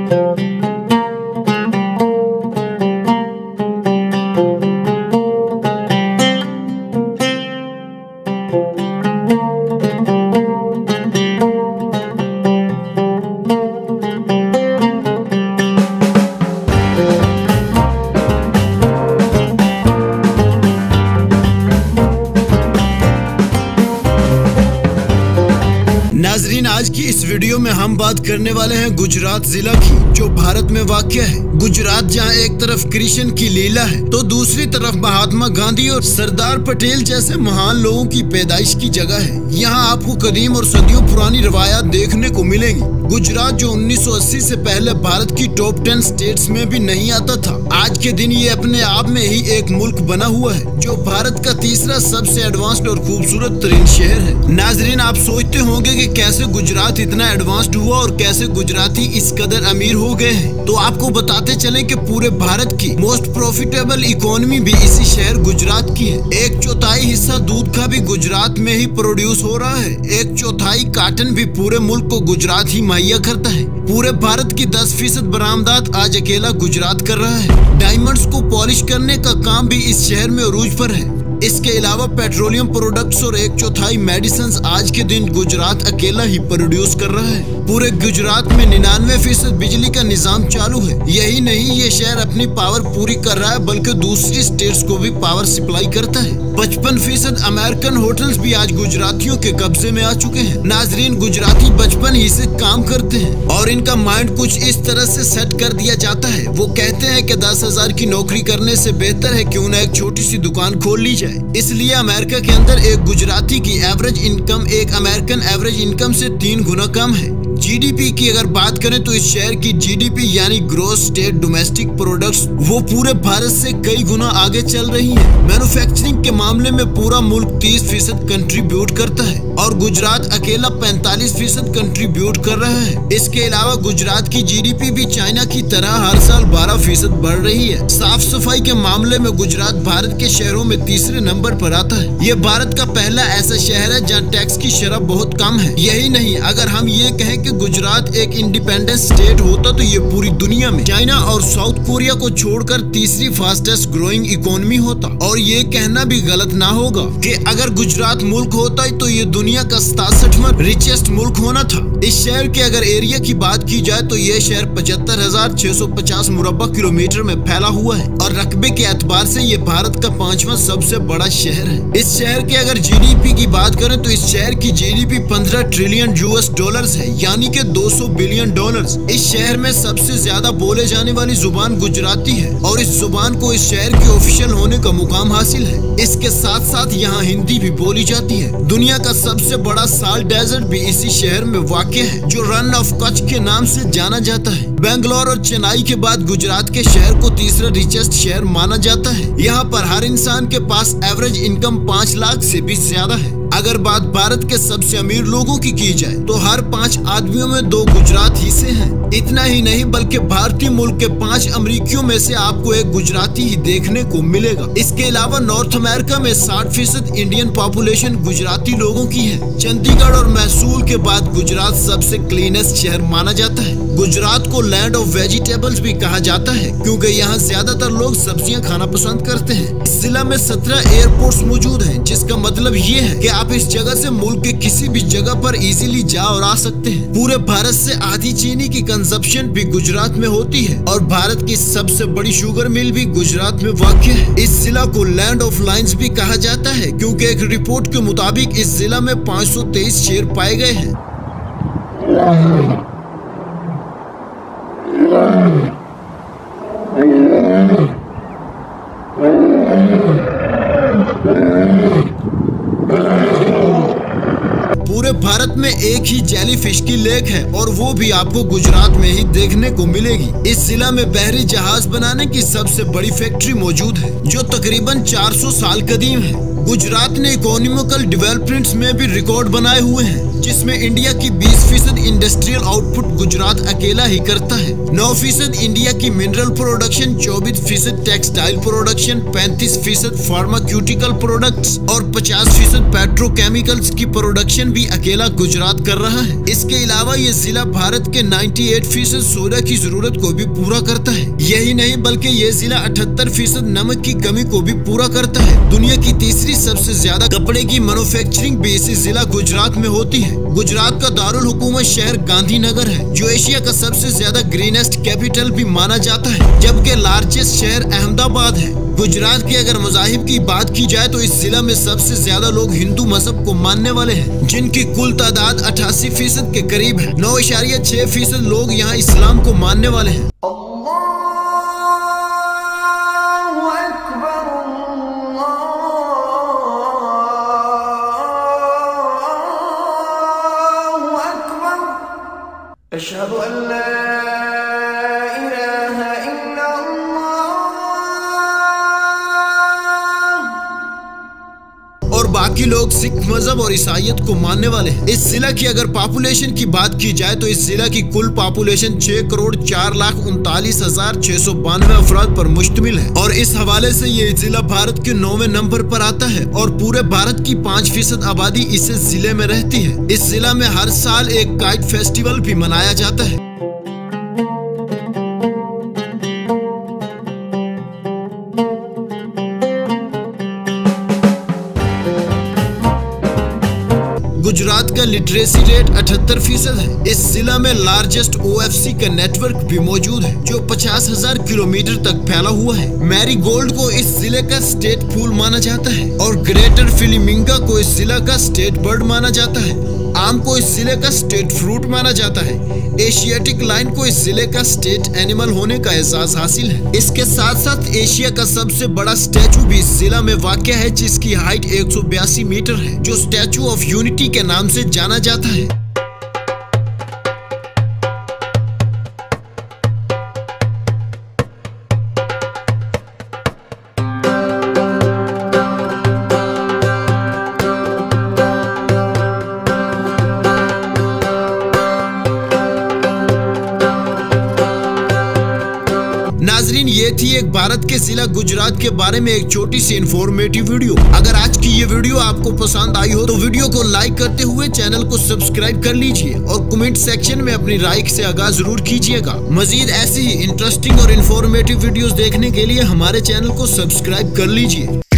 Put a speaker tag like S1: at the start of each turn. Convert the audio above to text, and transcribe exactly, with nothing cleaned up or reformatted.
S1: नाजरीन, आज की इस वीडियो में हम बात करने वाले हैं गुजरात जिला की, जो भारत में वाक़ है। गुजरात जहां एक तरफ कृष्ण की लीला है तो दूसरी तरफ महात्मा गांधी और सरदार पटेल जैसे महान लोगों की पैदाइश की जगह है। यहां आपको कदीम और सदियों पुरानी रवायात देखने को मिलेंगी। गुजरात जो उन्नीस सौ अस्सी से पहले भारत की टॉप टेन स्टेट्स में भी नहीं आता था, आज के दिन ये अपने आप में ही एक मुल्क बना हुआ है, जो भारत का तीसरा सबसे एडवांस्ड और खूबसूरत तरीन शहर है। नाजरीन, आप सोचते होंगे कि कैसे गुजरात इतना एडवांस्ड हुआ और कैसे गुजराती इस कदर अमीर हो गए हैं। तो आपको बताते चले कि पूरे भारत की मोस्ट प्रॉफिटेबल इकोनॉमी भी इसी शहर गुजरात की है। एक चौथाई हिस्सा दूध का भी गुजरात में ही प्रोड्यूस हो रहा है। एक चौथाई काटन भी पूरे मुल्क को गुजरात ही मुहैया करता है। पूरे भारत की दस फीसद बरामदात आज अकेला गुजरात कर रहा है। डायमंड्स को पॉलिश करने का काम भी इस शहर में अरूज पर है। इसके अलावा पेट्रोलियम प्रोडक्ट्स और एक चौथाई मेडिसिन आज के दिन गुजरात अकेला ही प्रोड्यूस कर रहा है। पूरे गुजरात में निन्यानवे फीसद बिजली का निजाम चालू है। यही नहीं, ये शहर अपनी पावर पूरी कर रहा है बल्कि दूसरी स्टेट्स को भी पावर सप्लाई करता है। पचपन फीसद अमेरिकन होटल्स भी आज गुजरातियों के कब्जे में आ चुके हैं। नाजरीन, गुजराती बचपन ही से काम करते हैं और इनका माइंड कुछ इस तरह से सेट कर दिया जाता है। वो कहते हैं कि दस हजार की नौकरी करने से बेहतर है क्यों न एक छोटी सी दुकान खोल ली जाए। इसलिए अमेरिका के अंदर एक गुजराती की एवरेज इनकम एक अमेरिकन एवरेज इनकम से तीन गुना कम है। जीडीपी की अगर बात करें तो इस शहर की जीडीपी यानी ग्रॉस स्टेट डोमेस्टिक प्रोडक्ट्स वो पूरे भारत से कई गुना आगे चल रही है। मैन्युफैक्चरिंग के मामले में पूरा मुल्क तीस फीसद कंट्रीब्यूट करता है और गुजरात अकेला पैंतालीस फीसद कंट्रीब्यूट कर रहा है। इसके अलावा गुजरात की जीडीपी भी चाइना की तरह हर साल बारह फीसद बढ़ रही है। साफ सफाई के मामले में गुजरात भारत के शहरों में तीसरे नंबर पर आता है। ये भारत का पहला ऐसा शहर है जहाँ टैक्स की शरह बहुत कम है। यही नहीं, अगर हम ये कहें कि गुजरात एक इंडिपेंडेंट स्टेट होता तो ये पूरी दुनिया में चाइना और साउथ कोरिया को छोड़कर तीसरी फास्टेस्ट ग्रोइंग इकोनॉमी होता। और ये कहना भी गलत ना होगा कि अगर गुजरात मुल्क होता तो ये दुनिया का सतासठवां रिचेस्ट मुल्क होना था। इस शहर के अगर एरिया की बात की जाए तो ये शहर पचहत्तर हजार छह सौ पचास मुरब्बा किलोमीटर में फैला हुआ है और रकबे के एतबार से ये भारत का पांचवा सबसे बड़ा शहर है। इस शहर के अगर जीडीपी की बात करें तो इस शहर की जीडीपी पंद्रह ट्रिलियन यूएस डॉलर्स है, यानी कि दो सौ बिलियन डॉलर्स। इस शहर में सबसे ज्यादा बोले जाने वाली जुबान गुजराती है और इस जुबान को इस शहर के ऑफिशियल होने का मुकाम हासिल है। इसके साथ साथ यहाँ हिंदी भी बोली जाती है। दुनिया का सबसे बड़ा साल्ट डेजर्ट भी इसी शहर में वाक़ है, जो रन ऑफ कच्छ के नाम से जाना जाता है। बेंगलोर और चेन्नई के बाद गुजरात के शहर को तीसरा रिचेस्ट शहर माना जाता है। यहाँ पर हर इंसान के पास एवरेज इनकम पाँच लाख से भी ज्यादा है। अगर बात भारत के सबसे अमीर लोगों की की जाए तो हर पांच आदमियों में दो गुजरात ही से हैं। इतना ही नहीं बल्कि भारतीय मुल्क के पांच अमरीकियों में से आपको एक गुजराती ही देखने को मिलेगा। इसके अलावा नॉर्थ अमेरिका में साठ फीसद इंडियन पॉपुलेशन गुजराती लोगों की है। चंडीगढ़ और मैसूर के बाद गुजरात सबसे क्लीनेस्ट शहर माना जाता है। गुजरात को लैंड ऑफ वेजिटेबल्स भी कहा जाता है क्योंकि यहाँ ज्यादातर लोग सब्जियाँ खाना पसंद करते हैं। इस जिला में सत्रह एयरपोर्ट्स मौजूद हैं, जिसका मतलब ये है कि आप इस जगह से मुल्क के किसी भी जगह पर इजीली जा और आ सकते हैं। पूरे भारत से आधी चीनी की कंजप्शन भी गुजरात में होती है और भारत की सबसे बड़ी शुगर मिल भी गुजरात में वाक़ है। इस जिला को लैंड ऑफ लायंस भी कहा जाता है क्योंकि एक रिपोर्ट के मुताबिक इस जिला में पाँच सौ तेईस शेर पाए गए हैं। पूरे भारत में एक ही जेलीफिश की लेक है और वो भी आपको गुजरात में ही देखने को मिलेगी। इस जिला में बहरी जहाज बनाने की सबसे बड़ी फैक्ट्री मौजूद है जो तकरीबन चार सौ साल कदीम है। गुजरात ने इकोनॉमिकल डेवलपमेंट्स में भी रिकॉर्ड बनाए हुए हैं। जिसमें इंडिया की बीस फीसद इंडस्ट्रियल आउटपुट गुजरात अकेला ही करता है। नौ फीसद इंडिया की मिनरल प्रोडक्शन, चौबीस फीसद टेक्सटाइल प्रोडक्शन, पैंतीस फीसद फार्माक्यूटिकल प्रोडक्ट्स और पचास फीसद पेट्रोकेमिकल्स की प्रोडक्शन भी अकेला गुजरात कर रहा है। इसके अलावा ये जिला भारत के अट्ठानवे फीसद सोडा की जरूरत को भी पूरा करता है। यही नहीं बल्कि ये जिला अठहत्तर फीसद नमक की कमी को भी पूरा करता है। दुनिया की तीसरी सबसे ज्यादा कपड़े की मैन्युफैक्चरिंग भी इसी जिला गुजरात में होती है। गुजरात का दारुल हुकूमत शहर गांधीनगर है, जो एशिया का सबसे ज्यादा ग्रीनेस्ट कैपिटल भी माना जाता है, जबकि लार्जेस्ट शहर अहमदाबाद है। गुजरात की अगर मज़ाहिब की बात की जाए तो इस जिला में सबसे ज्यादा लोग हिंदू मजहब को मानने वाले हैं, जिनकी कुल तादाद अठासी फीसद के करीब है। नौ इशारिया छह फीसद लोग यहाँ इस्लाम को मानने वाले हैं।
S2: अशहदु अल्ला इलाहा इल्लल्लाह।
S1: और बाकी लोग सिख मजहब और ईसाईयत को मानने वाले हैं। इस जिला की अगर पॉपुलेशन की बात की जाए तो इस जिला की कुल पॉपुलेशन छह करोड़ चार लाख उनतालीस हजार छह सौ बानवे अफराद पर मुश्तमिल है और इस हवाले से ये जिला भारत के नौवें नंबर पर आता है और पूरे भारत की पाँच फीसद आबादी इस जिले में रहती है। इस जिला में हर साल एक काइट फेस्टिवल भी मनाया जाता है। गुजरात का लिटरेसी रेट अठहत्तर फीसद है। इस जिला में लार्जेस्ट ओ एफ सी का नेटवर्क भी मौजूद है, जो पचास हजार किलोमीटर तक फैला हुआ है। मैरी गोल्ड को इस जिले का स्टेट फूल माना जाता है और ग्रेटर फिलिमिंगा को इस जिला का स्टेट बर्ड माना जाता है। आम को इस जिले का स्टेट फ्रूट माना जाता है। एशियाटिक लाइन को इस जिले का स्टेट एनिमल होने का एहसास हासिल है। इसके साथ साथ एशिया का सबसे बड़ा स्टैचू भी इस जिला में वाक़या है, जिसकी हाइट एक सौ बयासी मीटर है, जो स्टैचू ऑफ यूनिटी के नाम से जाना जाता है। नाजरीन, ये थी एक भारत के जिला गुजरात के बारे में एक छोटी सी इंफॉर्मेटिव वीडियो। अगर आज की ये वीडियो आपको पसंद आई हो तो वीडियो को लाइक करते हुए चैनल को सब्सक्राइब कर लीजिए और कमेंट सेक्शन में अपनी राय से आगाह जरूर कीजिएगा। मजीद ऐसी ही इंटरेस्टिंग और इंफॉर्मेटिव वीडियोस देखने के लिए हमारे चैनल को सब्सक्राइब कर लीजिए।